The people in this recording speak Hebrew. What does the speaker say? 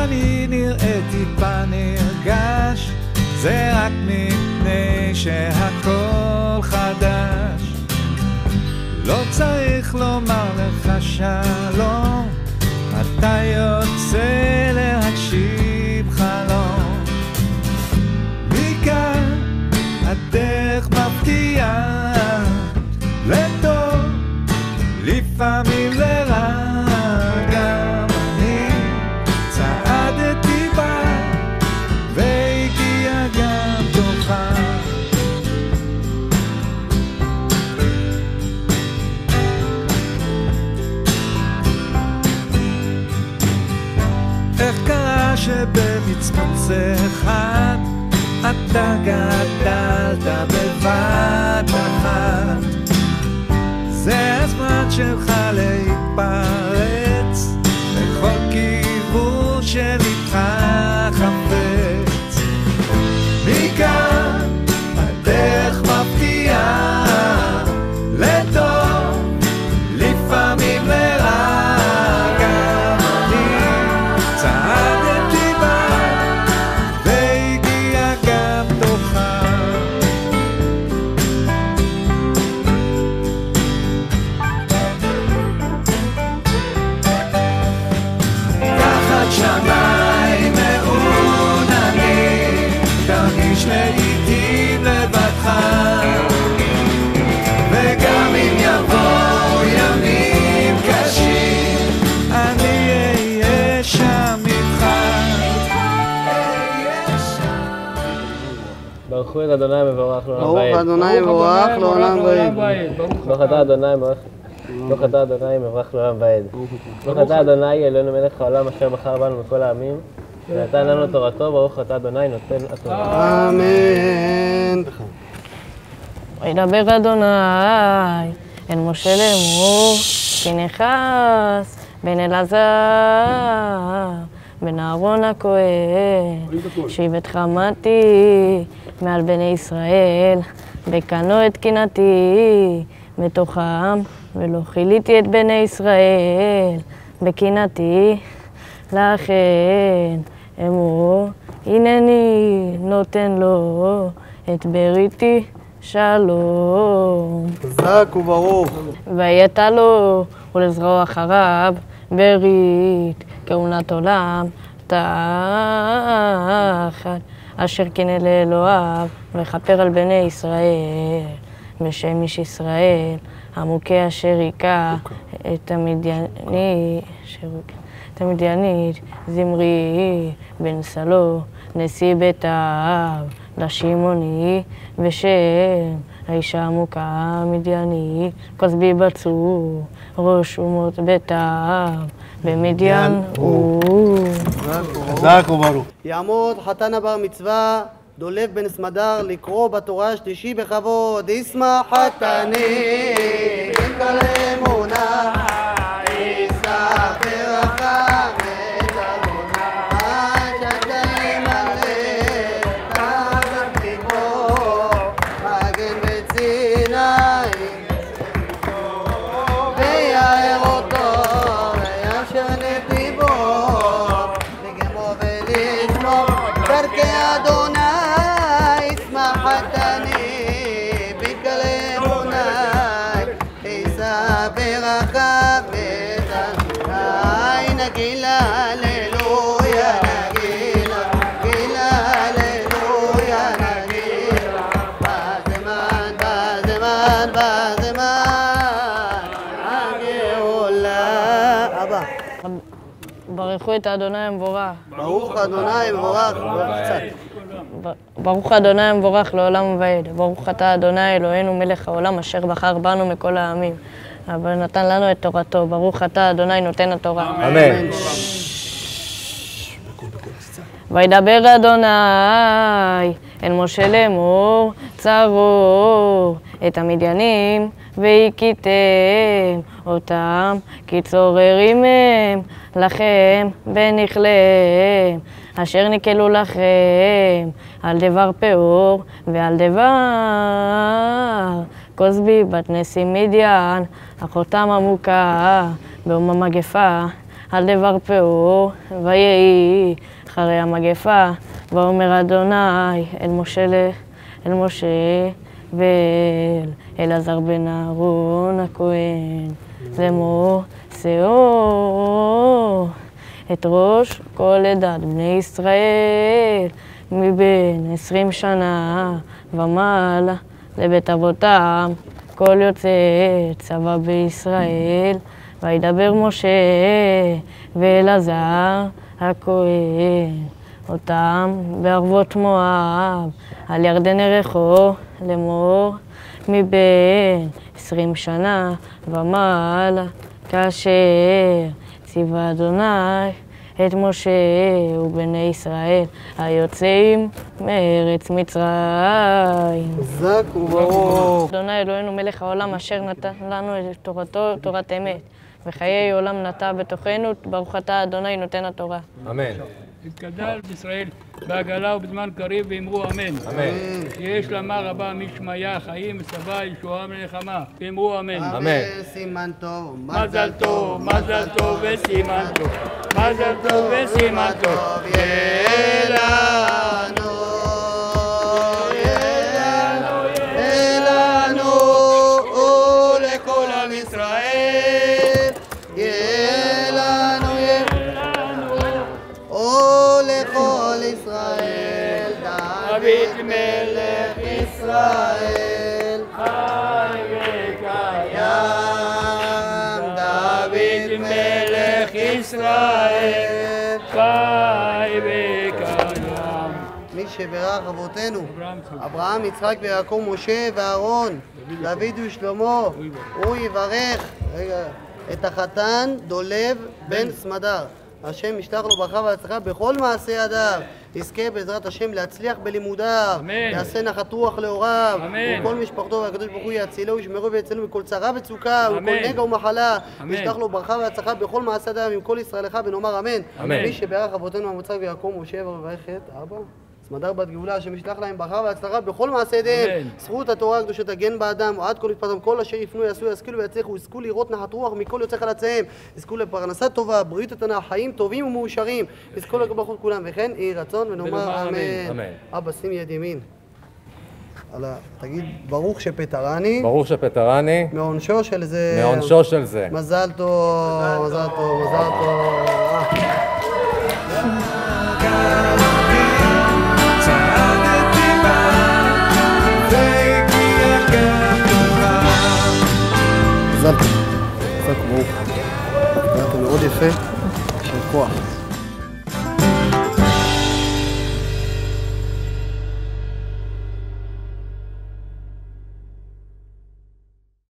שאני נראה טיפה נרגש, זה רק מפני שהכל חדש. לא צריך לומר לך שלום, אתה יוצא להגשים חלום. מכאן הדרך מפתיעה, לטוב לפעמים לרע. גם אני צעדתי בה והגיע גם תוכה. איך קרה שבמצמוץ אחד אתה גדלת בבת אחת? זה הזמן שלך להתפרץ לכל כיוון שלבך חפץ. מכאן הדרך מפתיעה, לטוב לפעמים לרע. גם אני צעדתי בה והגיע גם תוכה. תחת שמיים מעוננים תרגיש לעתים לבדך, וגם אם יבואו ימים קשים אני אהיה שם איתך. ברכו את אדוני מבורך לעולם ברוך ועד. אדוני מבורך לעולם ועד. ברוך אתה אדוני מבורך. ברוך אתה אדוני מבורך לעולם ועד. ברוך אתה אדוני אלוהינו מלך העולם אשר בחר בנו מכל העמים ונתן לנו תורתו. ברוך אתה אדוני נותן התורה. אמן. וידבר אדוני אל משה לאמור, כי נכנס בן אלעזר בן אהרון הכהן, שבט חמתי מעל בני ישראל, בקנו את קנאתי בתוכם, ולא כיליתי את בני ישראל בקנאתי. לכן אמור, הנני נותן לו את בריתי שלום. חזק וברוך. והייתה לו ולזרוע אחריו ברית כהונת עולם תחת אשר קינא לאלוהיו, וכפר על בני ישראל בשם איש ישראל המוכה אשר היכה את המדיינית זמרי בן סלו נשיא בית האב לשמעוני, ושם האישה המוכה המדיינית כוסבי בצור ראש אומות בית האב במדיין הוא. חזק וברוך. יעמוד חתן הבר מצווה דולב בן סמדר לקרוא בתורה השלישי בכבוד. ישמח חתני עם כל אמונה, ישמח ברכה ואת אדוני, שתיים עליהם תחת ליבו, מגן בסיני ויער אותו וישר נתיבו, לגמו ולשמור דרכי אדוני. ישמח חתני בכל אמונה, יישא ברכה ואת אדוני. נגילה הללויה, נגילה הללויה, נגילה בזמן הגאולה. אבא, ברכו את אדוני המבורך. ברוך אדוני מבורך. ברוך אדוני המבורך לעולם ועד. ברוך אתה אדוני אלוהינו מלך העולם אשר בחר בנו מכל העמים ונתן לנו את תורתו. ברוך אתה אדוני נותן התורה. אמן. וידבר אדוני אל משה לאמור, צרו את המדיינים והכיתם אותם, כי צוררים הם לכם בנכלם, אשר נקלו לכם על דבר פאור ועל דבר כוסבי בת נשיא מדיין, אחותם המוכה באום המגפה, על דבר פעור, ויהי אחרי המגפה, ואומר אדוני אל משה ואל אלעזר בן אהרון הכהן, לאמור שאור את ראש כל עדת בני ישראל מבין 20 שנה ומעלה לבית אבותם, כל יוצא צבא בישראל. וידבר משה ואלעזר הכהן אותם בערבות מואב על ירדן יריחו, לאמור מבין 20 שנה ומעלה, כאשר ציווה אדוני את משה ובני ישראל היוצאים מארץ מצרים. חזק וברוך. אדוני אלוהינו מלך העולם אשר נתן לנו את תורתו, תורת אמת, וחיי עולם נטע בתוכנו, ברוך אתה אדוני נותן התורה. אמן. יתגדל בישראל בעגלה ובזמן קריב ואמרו אמן. אמן. יש למה רבה משמיה חיים ושבע ישועה מלחמה ואמרו אמן. אמן. סימן טוב. מזל טוב, מזל טוב וסימן טוב, מזל טוב וסימן טוב. יהיה לנו, יהיה לנו ולכל עם ישראל. יהיה לנו, ולכל ישראל. דוד מלך ישראל חי וקיים. דוד מלך ישראל חי וקיים. מי שברך אבותינו, אברהם, יצחק ויעקב, משה ואהרון, דוד ושלמה, הוא יברך את החתן דולב בן סמדר. השם ישלח לו ברכה והצלחה בכל מעשה ידיו, יזכה בעזרת השם להצליח בלימודיו, יעשה נחת רוח להוריו, וכל משפחתו, והקדוש ברוך הוא יצילו וישמרו ויצילו מכל צרה וצוקה ומכל נגע ומחלה, וישלח לו ברכה והצלחה בכל מעשה ידיו עם כל ישראלך, ונאמר אמן. מי שברך אבותינו יצחק ויעקב, משה וברך את אבא סמדר בת גאולה, השם ישלח להם ברכה והצלחה בכל מעשה ידיהם. זכות התורה הקדושה תגן באדם, עד כל משפטם, כל אשר יפנו יעשו, ישכילו ויצליחו, יזכו לראות נחת רוח מכל יוצא חלציהם, יזכו לפרנסה טובה, בריאות איתנה, חיים טובים ומאושרים, יזכו לברכות כולם, וכן יהי רצון ונאמר אמן. אבא, שים יד ימין. תגיד, ברוך שפטרני. ברוך שפטרני. מעונשו של זה. מעונשו של זה. מזל טוב, מזל טוב, מזל טוב. מזל טוב, חזק וברוך. היה פה מאוד יפה, יישר כוח.